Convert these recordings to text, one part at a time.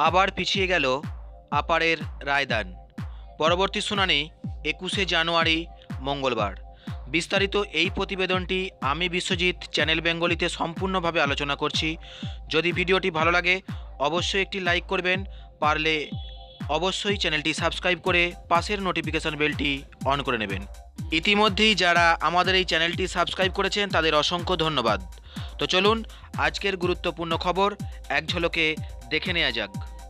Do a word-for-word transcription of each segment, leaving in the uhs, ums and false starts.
আবার পিছিয়ে গেল আপারের রায়দান। পরবর্তী শুনানি একুশে জানুয়ারি মঙ্গলবার। বিস্তারিত এই প্রতিবেদনটি আমি বিশ্বজিৎ চ্যানেল বেঙ্গলিতে সম্পূর্ণভাবে আলোচনা করছি। যদি ভিডিওটি ভালো লাগে অবশ্যই একটি লাইক করবেন, পারলে অবশ্যই চ্যানেলটি সাবস্ক্রাইব করে পাশের নোটিফিকেশন বেলটি অন করে নেবেন। ইতিমধ্যেই যারা আমাদের এই চ্যানেলটি সাবস্ক্রাইব করেছেন তাদের অসংখ্য ধন্যবাদ। তো চলুন আজকের গুরুত্বপূর্ণ খবর এক ঝলকে দেখে নেওয়া যাক।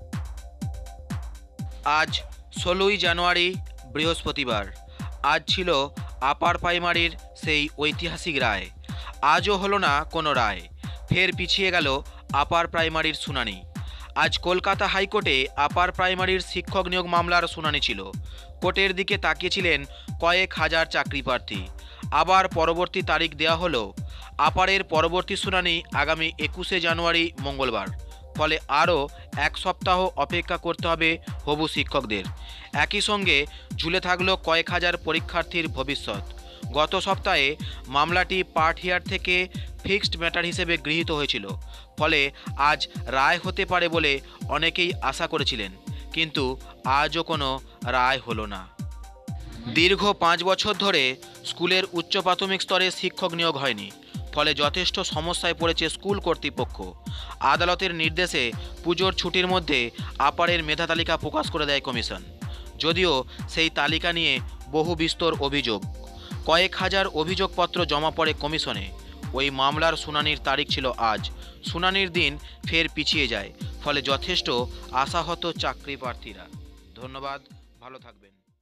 আজ ষোলোই জানুয়ারি বৃহস্পতিবার। আজ ছিল আপার প্রাইমারির সেই ঐতিহাসিক রায়। আজও হলো না কোনো রায়, ফের পিছিয়ে গেল আপার প্রাইমারির শুনানি। আজ কলকাতা হাইকোর্টে আপার প্রাইমারির শিক্ষক নিয়োগ মামলার শুনানি ছিল। কোর্টের দিকে তাকিয়েছিলেন কয়েক হাজার চাকরি প্রার্থী। আবার পরবর্তী তারিখ দেওয়া হলো। আপারের পরবর্তী শুনানি আগামী একুশে জানুয়ারি মঙ্গলবার। ফলে আরও এক সপ্তাহ অপেক্ষা করতে হবে হবু শিক্ষকদের। একই সঙ্গে ঝুলে থাকলো কয়েক হাজার পরীক্ষার্থীর ভবিষ্যৎ। গত সপ্তাহে মামলাটি পার্ট হিয়ার থেকে ফিক্সড ম্যাটার হিসেবে গৃহীত হয়েছিল। ফলে আজ রায় হতে পারে বলে অনেকেই আশা করেছিলেন, কিন্তু আজও কোনো রায় হলো না। দীর্ঘ পাঁচ বছর ধরে স্কুলের উচ্চ প্রাথমিক স্তরে শিক্ষক নিয়োগ হয়নি। ফলে যথেষ্ট সমস্যায় পড়েছে স্কুল কর্তৃপক্ষ। আদালতের নির্দেশে পুজোর ছুটির মধ্যে আপারের মেধা তালিকা প্রকাশ করে দেয় কমিশন। যদিও সেই তালিকা নিয়ে বহু বিস্তর অভিযোগ। কয়েক হাজার অভিযোগপত্র জমা পড়ে কমিশনে। ওই মামলার শুনানির তারিখ ছিল আজ। শুনানির দিন ফের পিছিয়ে যায়। ফলে যথেষ্ট আশাহত চাকরি প্রার্থীরা। ধন্যবাদ, ভালো থাকবেন।